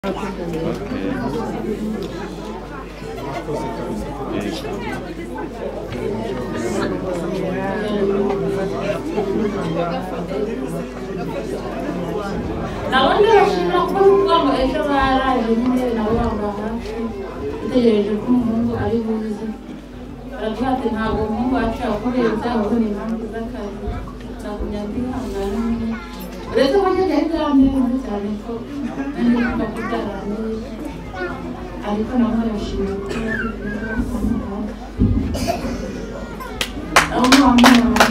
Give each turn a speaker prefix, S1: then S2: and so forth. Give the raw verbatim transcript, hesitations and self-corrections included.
S1: Na wanda bashimira ko kuvuga ngo ejo baraje nyine nabo bambaha utegereje ko umuhungu ari buze aravuga ati ntabwo umuhungu wacu yakoreye ibyaho ni impamvu z'akazi nagumya ndihangana nyine uretse ko njye yari yarandenze cyane ko nari kumva ko byarandenze ariko nabo barashimira ko bagize aho mwamwamara